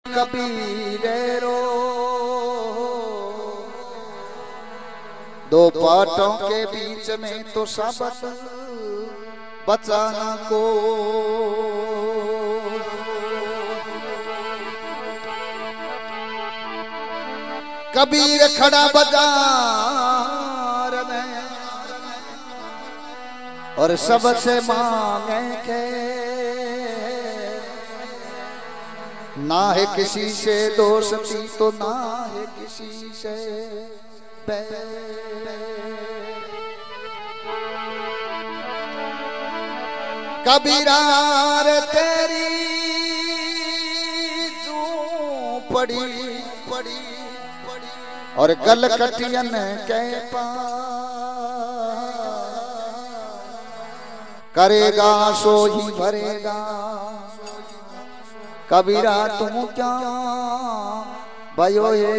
कबीरेरो दो पाटों के बीच में तो शब्द बचाना को कबीर खड़ा बाजार में और सबसे मांगे के ना है किसी से दोस्ती तो ना है किसी से कबीरार तेरी झोपड़ी पड़ी और गलकटियन के पास करेगा सो ही भरेगा कबीरा तुम क्या भयो ये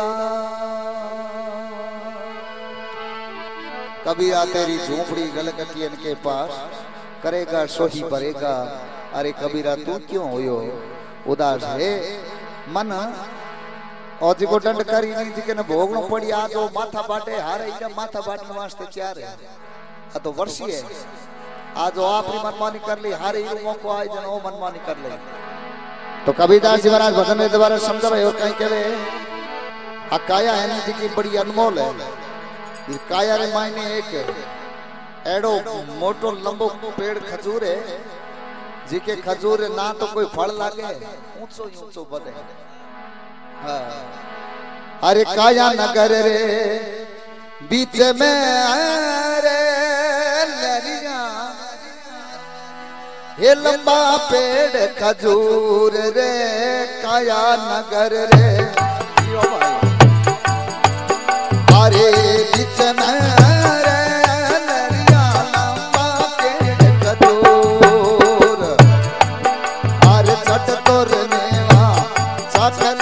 कबीरा तेरी झोपड़ी गलकटियन के पास करेगा सो ही भरेगा। अरे कबीरा तू क्यों होयो उदास है मन और जिको दंड करी नहीं जिके न भोगनो पड़ी आ तो माथा बाटे हारे इका माथा बाटने वास्ते चार है आ तो वर्षी है आज आपरी मनमानी कर ली हारे इको मौको आए जन ओ मनमानी कर ले तो कबीरदास जी महाराज भजन में दोबारा समझावे और कहीं कहे आ काया है नी जी बड़ी अनमोल है ये काया रे मायने एक एडो मोटो लंबो पेड़ खजूर है जिके खजूर ना तो कोई फल लागे ऊंचो ही ऊंचो बने। अरे काया नगर रे बीच में रे लरिया ये लंबा पेड़ खजूर रे काया नगर रे अरे बीच में रे लरिया लंबा पेड़ खजूर अरे चट तोर मेवा चट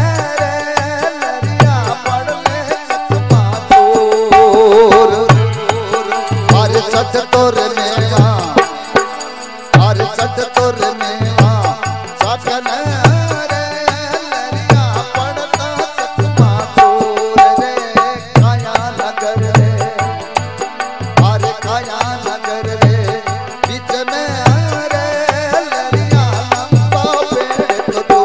सच तोर मेवा हर सच तोर मेवा सकन रे लरिया पड़ता सतमा तोर रे काया नगर रे हर काया नगर रे बीच में रे लरिया लंबा पेड़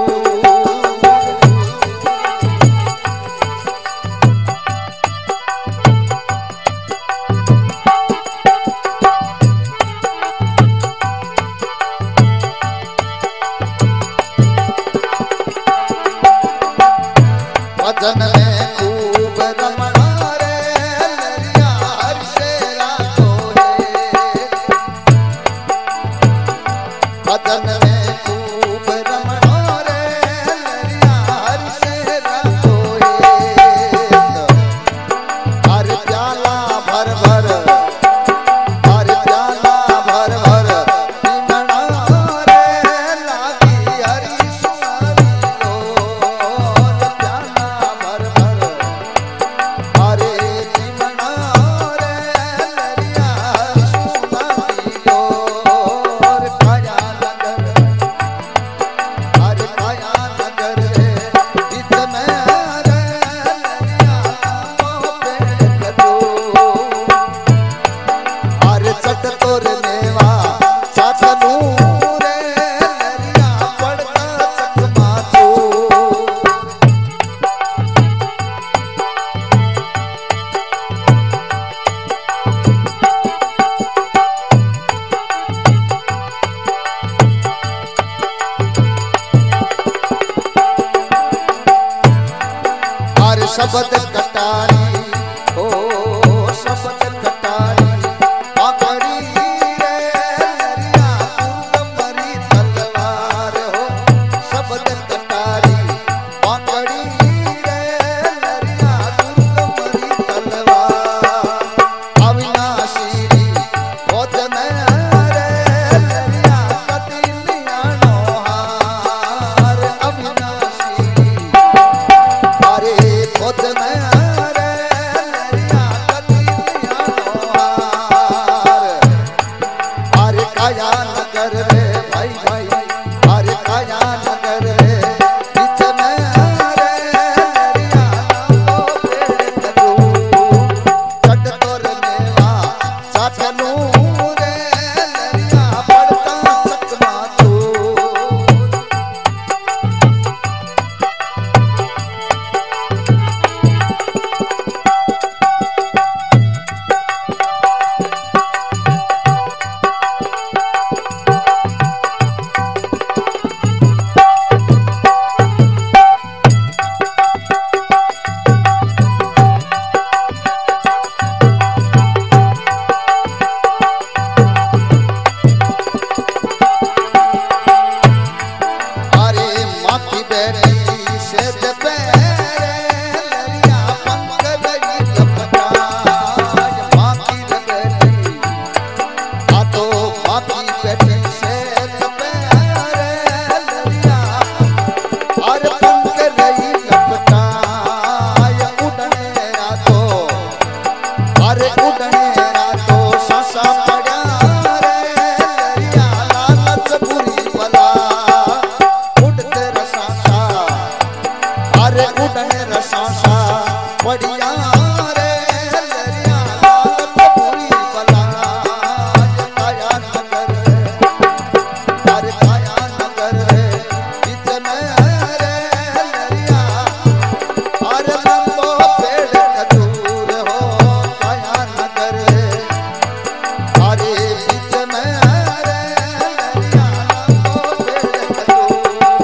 भजन में खूब रमणा रे लरिया हर से रातो है भजन में खूब रमणा रे लरिया हर से रातो है हर प्याला भर भर हर प्याला भर भर पीमणा रे लागी हरी सुनारी शब्द कटारी ओ शब्द कटारी पाकड़ी रे लरिया तुमरी तलवार हो शब्द कटारी पाकड़ी रे लरिया तुमरी तलवार अविनाशी भोजन रे लरिया कतिलियानो हार अविनाशी अरे भोजन रे बैठी सेज पे लरिया पंख गई लपटा बाकी बैठी आ तो बाकी बैठी सेज पे लरिया और पंख गई लपटा उड़ने रातों अरे उड़ने रातों सासा पड़ा रे लरिया लालच बुरी बला उड़ते रसासा अरे उड़ने रसासा बढ़िया रे लरिया लालच बुरी बला काया नगर अरे काया नगर बीच में रे लरिया अरे लंबो पेड़ खजूर हो काया नगर अरे बीच में रे लरिया लंबो पेड़ खजूर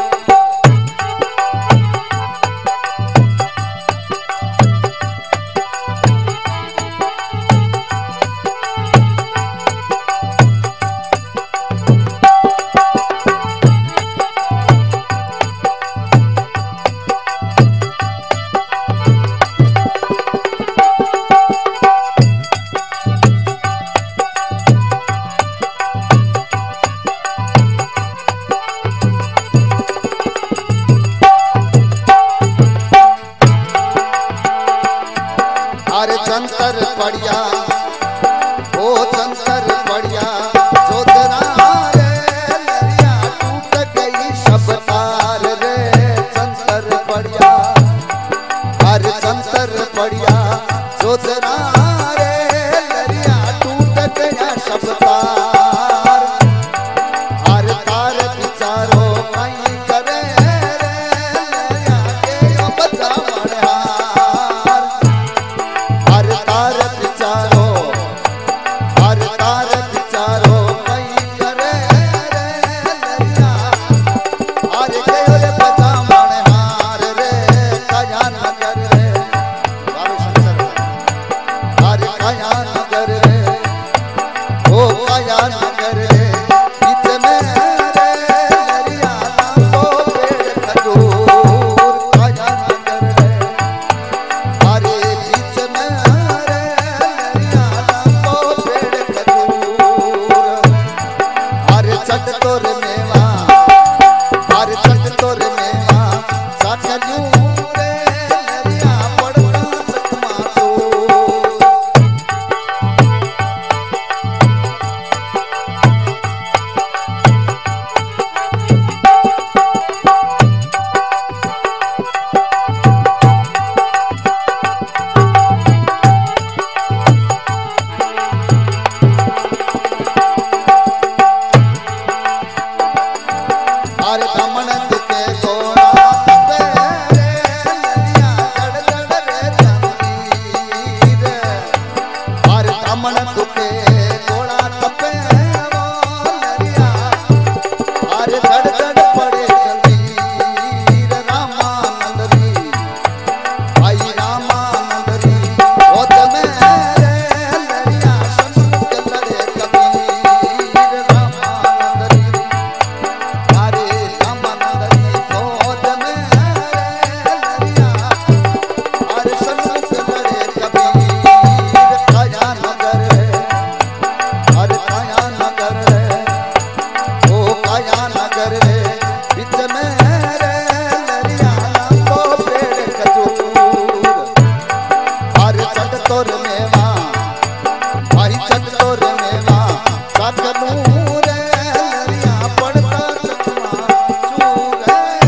अरे जंतर बढ़िया ओ जंतर बढ़िया जोधरा रे लरिया टूट गई सब तार रे जंतर बढ़िया अरे जंतर बढ़िया जोधरा रे लरिया टूट गया सब तार अरे तार बिचारो कहीं करे रे लरिया के बचा मढ़ार अरे तार बिचारो अरे तार बिचारो कहीं करे रे लरिया अरे कहो रे बचा मढ़ार रे काया नगर रे बाबू शंकर अरे काया नगर रे ओ काया नगर रे बीच में रे लरिया लंबो पेड़ खजूर काया नगर रे अरे बीच में रे लरिया लंबो पेड़ खजूर अरे चट तोर मेवा अरे चट तोर मेवा साचलू रे लरिया पड़ता चकमा चूर अरे दमन दुखे गोड़ा तपे रे लरिया जड़ जड़ रे जंजीर अरे दमन दुखे गोड़ा तपे वो लरिया अरे जड़ जड़ पड़े जंजीर रामानंद री आई रामानंद री ओत में रे लरिया सन्मुख लड़े कबीर रामानंद री अरे रामानंद री गोद में रे लरिया अरे सन्मुख लड़े कबीर काया नगर अरे काया नगर ओ काया नगर बीच में रे लरिया लंबो पेड़ खजूर अरे चट तोर मेवा भाई चट तोर मेवा साचलू रे लरिया पड़ता चकमा चूर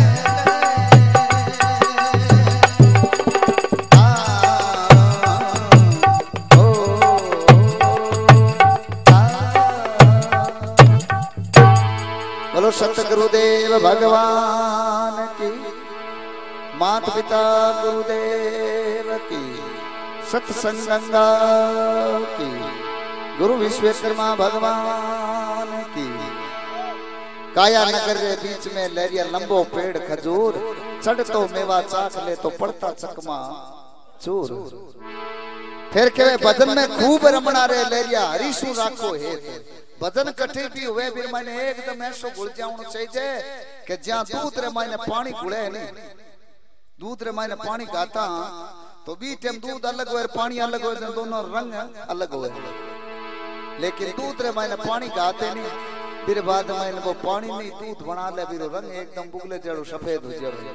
बोलो सत गुरुदेव भगवान की मात पिता गुरुदेव की सत्संग गंगा की गुरु विश्वकर्मा भगवान की काया नगर के बीच में लहरिया लंबो पेड़ खजूर चढ़ तो मेवा चाख ले तो पड़ता चकमा चूर। फिर के भजन में खूब रमणा रे लहरिया हरीशु राखो हे भजन कठे भी हुए फिर मैंने एकदम ऐसो घुल जाऊं चाहिए कि जहां दूध रे मैंने पानी घुले नहीं दूध रे मैंने पानी गाता तो बी टाइम दूध अलग हुए पानी अलग हुए दोनों रंग अलग हुए लेकिन दूध रे मैंने पानी गाते नहीं फिर बाद में वो पानी नहीं दूध बना ले फिर रंग एकदम बुगले जड़ो सफेद हो जाए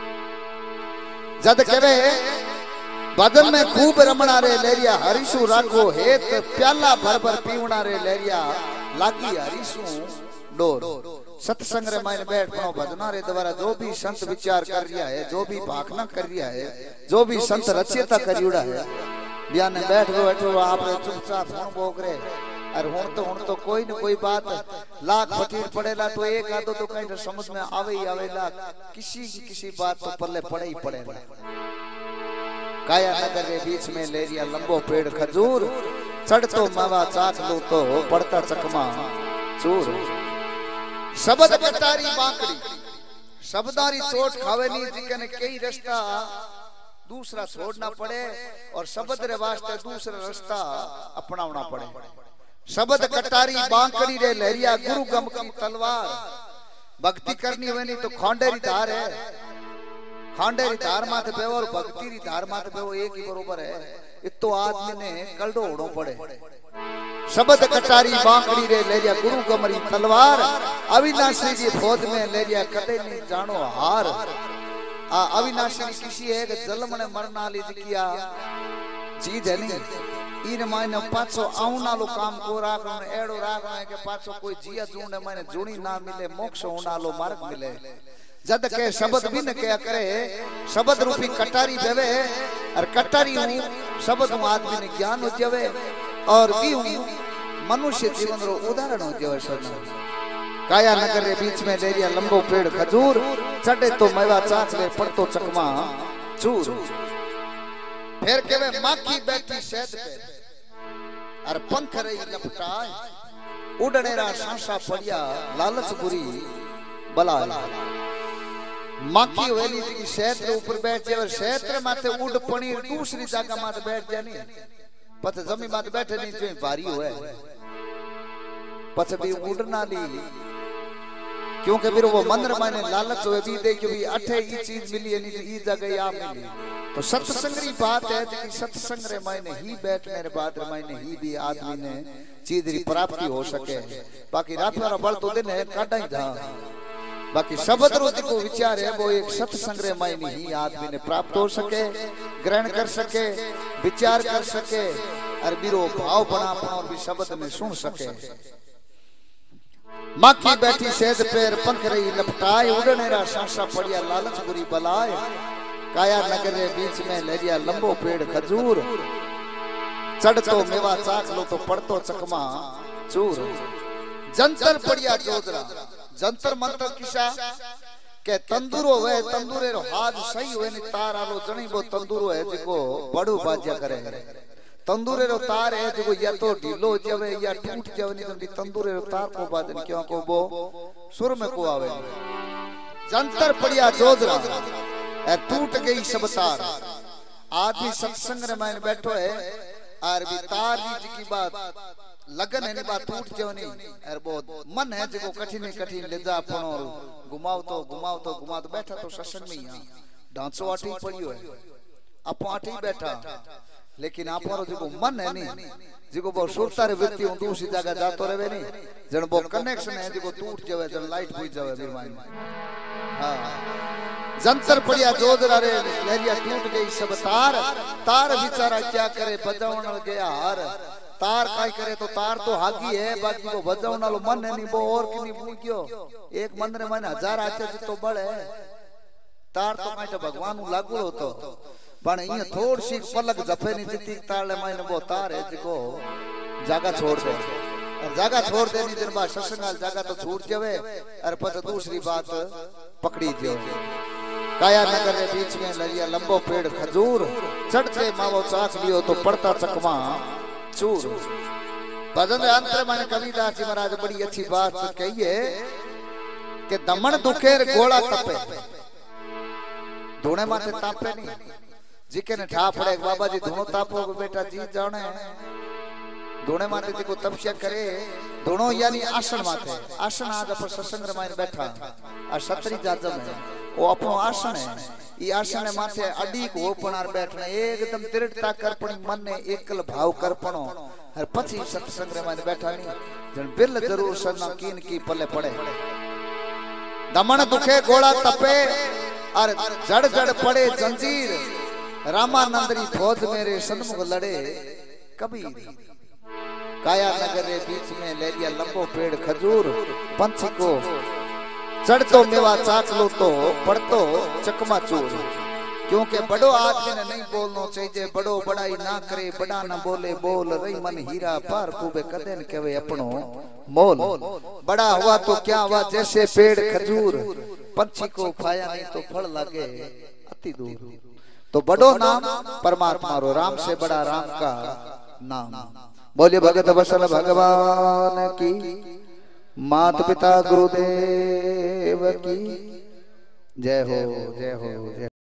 जद कहे बदन में खूब रमणा रे लेरिया हरीशु राखो हेत प्याला भर भर पीवना रे लेरिया लागी हरीशु डोर सत्संग रे मायने बैठ पड़ो भजना रे द्वारा जो भी संत विचार कर रिया है जो भी भाखना कर रिया है जो भी संत रचयिता करियोड़ा है बयान बैठ बैठो आप चुपचाप हुन बोग रे और हुन तो कोई न कोई बात लाख फकीर पड़ेला तो एक आदो तो कहीं समझ में आवे ही आवेला किसी बात तो पल्ले पड़े ही पड़ेला काया नगर के बीच में लेरिया लंबो पेड़ खजूर चढ़ तो मावा चाख लो तो पड़ता चकमा चूर शब्द कटारी बांकड़ी शब्दारी चोट खावे नहीं जिकने कई रास्ता दूसरा छोड़ना पड़े और शब्द रे वास्ते दूसरा रास्ता अपनावना पड़े शब्द कटारी बांकड़ी रे लहरिया गुरु गम की तलवार भक्ति करनी हुई नहीं तो खांडेरी धार है खांडेरी धार माथे पे और भक्ति री धार माथे पे वो एक ही बरोबर है इतो आदमी ने कलडो होना पड़े शब्द कटारी बांकड़ी रे लेरिया गुरु गमरी तलवार अविनाशी जी फौज में लेरिया कदे नहीं जानो हार अविनाशी किसी है कि जन्म ने मरना ली किया चीज है नहीं इन मायने पाछो आउना लो काम को राखण एड़ो राखण है कि पाछो कोई जिया जूने मायने जुणी ना मिले मोक्ष होना लो मार्ग मिले जद के शब्द भी न क्या करे शब्द रूपी कटारी देवे और कटारी शब्द आदमी ने ज्ञान हो जावे और भी मनुष्य जीवन रो उदाहरण हो जावे शब्द काया नगर रे बीच में लेरिया लंबो पेड़ खजूर चढ़े तो मेवा चाख ले पड़तो चकमा चूर फिर केवे माखी बैठी शहद पे और पंख रही लपटाए उड़ने रा सांसा पड़िया लालच बुरी बला माखी वेली की शहद के ऊपर बैठ जाए शहद रे माथे उड़ पनी दूसरी जगह माथे बैठ जानी पत जमी माथे बैठे नहीं जो भारी होए पत भी उड़ना ली क्योंकि फिर वो मंदिर माने लालच हुए भी देखियो भी अठे ई चीज मिली है नहीं ई जगह आ मिली तो सत्संगरी बात है कि सत्संग रे मायने ही बैठने रे बाद रे मायने ही भी आदमी ने चीज री प्राप्ति हो सके बाकी रात वाला बल तो दिन है काटा ही था बाकी शब्द रोज को विचार है वो एक सत्संग रे मायने ही आदमी ने प्राप्त हो सके ग्रहण कर सके विचार कर सके और बिरो भाव बना और भी शब्द में सुन सके माखी बैठी शहद पैर पंख रही लपटाए उड़ने रा सांसा पड़िया लालच बुरी बलाए काया नगर रे बीच में लेरिया लंबो पेड़ खजूर चढ़ तो मेवा चाख लो तो पड़तो चकमा चूर जंतर पड़िया जोदरा जंतर मंतर किसा के तंदूरो वे तंदूरे रो हाथ सही होए नि तार आलो जणी वो तंदूरो है जिको बड़ू बाज्या करे तंदूरे रो तार है जो या तो ढीलो जावे या टूट जावे नहीं तंदूरे रो तार को बादन क्यों को वो सुर में को आवे जंतर पड़िया जोदरा ए टूट गई सब तार आदमी सत्संग रे में बैठो है और भी तार जी की बात लगन है बात टूट जावे नहीं और वो मन है जो कठिन कठिन ले जा अपन और घुमाओ तो बैठा तो सत्संग में ही ढांचो आटी पड़ियो है आप आटी बैठा लेकिन आप जो मन है नहीं जो वो सुरता रे व्यक्ति उन दूसरी जगह जातो रहे नहीं जन वो कनेक्शन है जो टूट जावे जन लाइट बुझ जावे बीमारी हां जंतर पड़िया जोदरा रे लेरिया टूट गई सब तार तार बेचारा क्या करे बजावन गया हार तार काय करे तो तार तो हागी है बाकी वो बजावन वालो मन है नहीं वो और किनी भूक्यो एक मन रे मन हजार आते तो बड़ है तार तो काटे भगवान नु लागू होतो पण ये थोड़ी सी पलक जफे नहीं जितनी ताले मायने वो तार है जिको जगह छोड़ दे और जगह छोड़ दे नहीं दिन बाद सत्संगाल जगह तो छूट जावे और पता दूसरी बात पकड़ी जो काया नगर के बीच में लरिया लंबो पेड़ खजूर चढ़ते मावो चाख लियो तो पड़ता चकमा चूर भजन अंतर माने कबीरदास जी महाराज बड़ी अच्छी बात कही है कि दमन दुखेर गोला तपे धोने माथे तापे नहीं जिके ने ठा पड़े बाबा जी धुनो तापो बेटा जी जाने धोने माथे जेको तपस्या करे धोनो यानी आसन माथे आसन आज अपन सत्संग में बैठा आ क्षत्रिय जाजम है वो अपनो आसन है ई आसन माथे अडीक होपणार बैठने एकदम दृढ़ता करपणी मन ने एकल भाव करपणो हर पछी सत्संग में बैठानी जन बिल जरूर सरना कीन की पल्ले पड़े दमन दुखे गोला तपे और जड़ जड़ पड़े जंजीर रामानंदरी फौज मेरे सन्मुख लड़े कबीर काया नगर के बीच में ले लिया लंबो पेड़ खजूर पंछी को चढ़तो मेवा चाक लो तो पड़तो चकमा चूर क्योंकि बड़ो आदमी ने नहीं बोलना चाहिए बड़ो बड़ाई ना करे बड़ा न बोले बोल रही मन हीरा पार कुबे कदे न कहे अपनो मोल बड़ा हुआ तो क्या हुआ जैसे पेड़ खजूर पंछी को खाया नहीं तो फल लगे अति दूर तो बड़ो नाम परमात्मा रो राम से बड़ा राम का नाम बोलिए भगत वसल भगवान की माता पिता गुरुदेव की जय हो जय हो जय।